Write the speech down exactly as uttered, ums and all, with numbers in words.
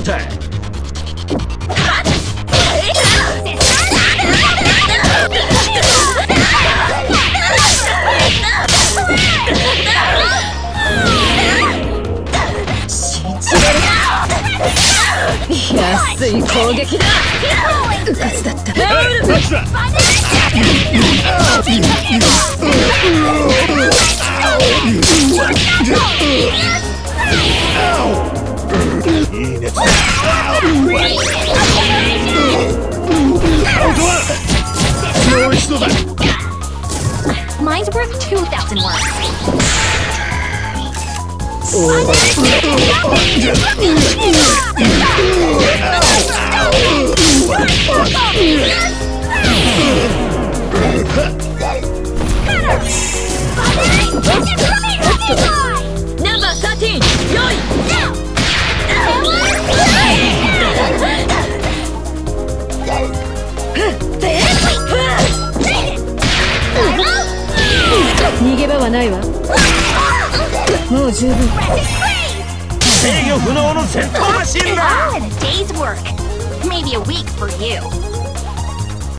態。 安い攻撃だ。うかつだった。 Mine's worth two thousand words. Number thirteen, yoi! 逃げ場はないわ。もう十分。 制御不能の戦闘マシンだ。 A day's work, maybe a week for you.